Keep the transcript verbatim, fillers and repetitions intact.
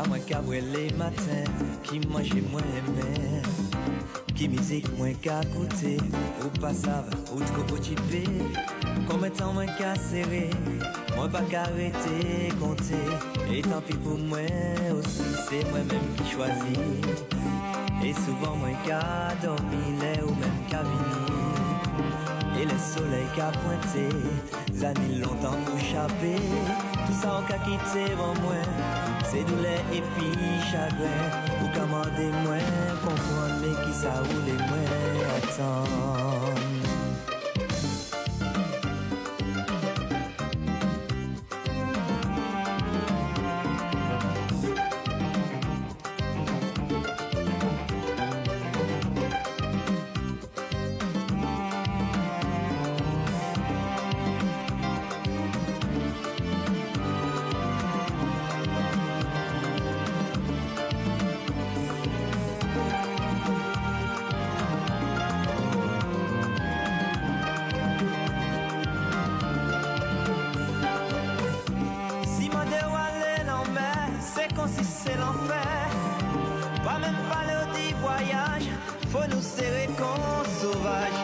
moi cabré les matins, qui mange moins aimé, qui musique moins qu'à côté, ou pas ça va, ou trop occupé, combien de temps moins qu'à serrer, moi pas qu'à arrêter, compter, et tant pis pour moi aussi, c'est moi-même qui choisis, et souvent moins qu'à dormir, ou même qu'à venir, et le soleil qu'à pointer, années longtemps pour chapper, tout ça on qu'a quitté avant moi, c'est douleur et puis chagrin, ou commander moins, comprendre mais qui ça roule et moins attendre. Si c'est l'enfer, pas même parler du voyage, faut nous serrer qu'on sauvage.